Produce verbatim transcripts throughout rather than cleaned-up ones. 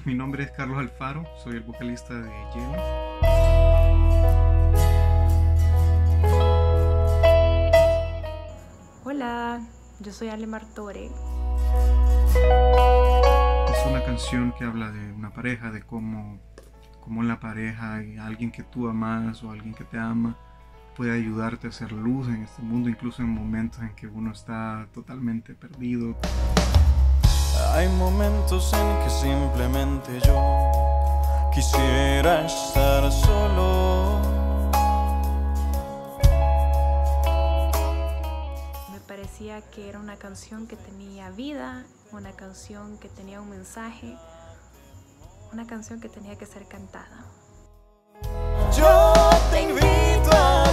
mi nombre es Carlos Alfaro, soy el vocalista de Hielo. Hola, yo soy Ale Martore. Es una canción que habla de una pareja, de cómo, cómo en la pareja hay alguien que tú amas o alguien que te ama puede ayudarte a hacer luz en este mundo, incluso en momentos en que uno está totalmente perdido. Hay momentos en que simplemente yo quisiera estar solo. Me parecía que era una canción que tenía vida, una canción que tenía un mensaje, una canción que tenía que ser cantada. Yo te invito a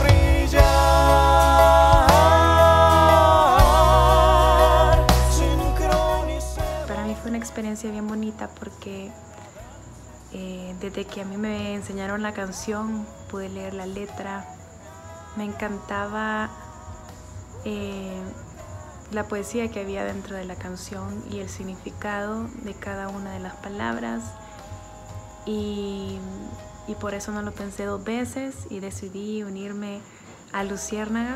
brillar, sincronizar. Para mí fue una experiencia bien bonita porque eh, desde que a mí me enseñaron la canción pude leer la letra. Me encantaba eh, la poesía que había dentro de la canción y el significado de cada una de las palabras, y, y por eso no lo pensé dos veces y decidí unirme a Luciérnagas.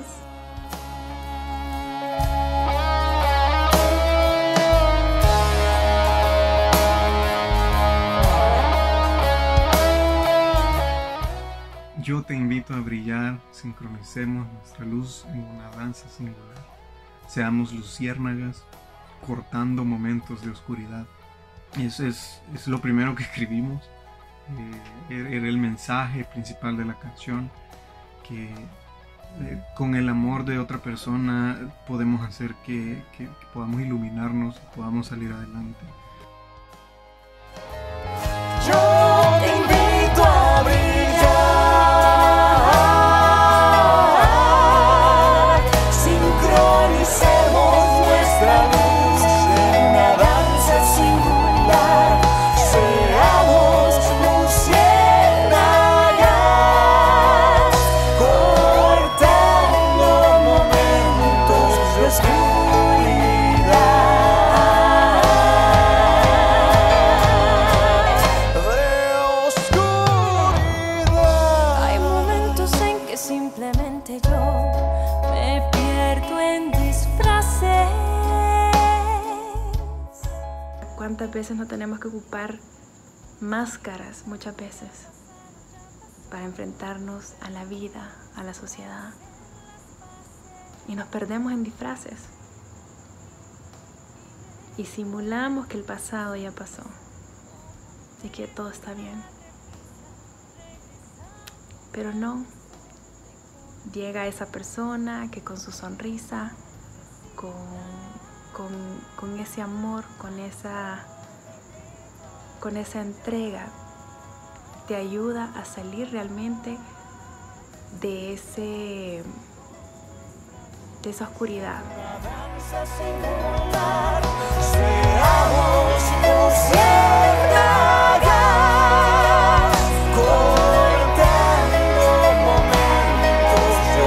Yo te invito a brillar, sincronicemos nuestra luz en una danza singular. Seamos luciérnagas, cortando momentos de oscuridad. Eso es, es lo primero que escribimos. Eh, era el mensaje principal de la canción, que eh, con el amor de otra persona podemos hacer que, que, que podamos iluminarnos y podamos salir adelante. Yo te invito a brillar, sincronicemos nuestra luz en una danza singular. Seamos luciérnagas, cortando momentos de oscuridad. Hay momentos en que simplemente yo me pierdo en disfraces. ¿Cuántas veces no tenemos que ocupar máscaras, muchas veces, para enfrentarnos a la vida, a la sociedad? Y nos perdemos en disfraces. Y simulamos que el pasado ya pasó y que todo está bien. Pero no. Llega esa persona que con su sonrisa, con, con, con ese amor, con esa, con esa entrega, te ayuda a salir realmente de ese, de esa oscuridad. Danza singular, seamos luciérnagas, cortando momentos de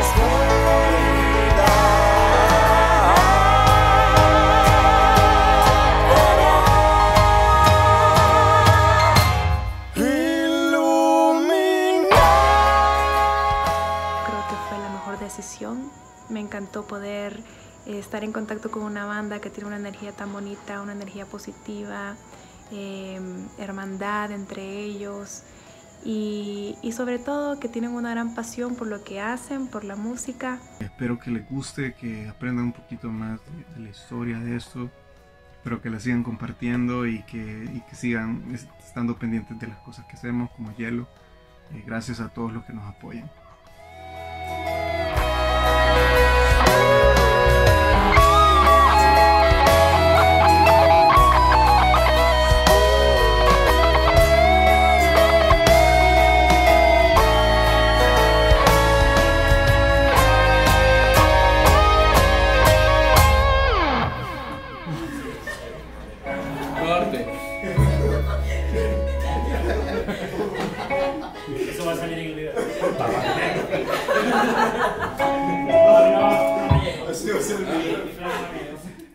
oscuridad. Iluminar. Creo que fue la mejor decisión. Me encantó poder eh, estar en contacto con una banda que tiene una energía tan bonita, una energía positiva, eh, hermandad entre ellos, y, y sobre todo que tienen una gran pasión por lo que hacen, por la música. Espero que les guste, que aprendan un poquito más de, de la historia de esto. Espero que la sigan compartiendo y que, y que sigan estando pendientes de las cosas que hacemos como Hielo. Eh, gracias a todos los que nos apoyan. Eso va a salir en el video. Así va a ser el video.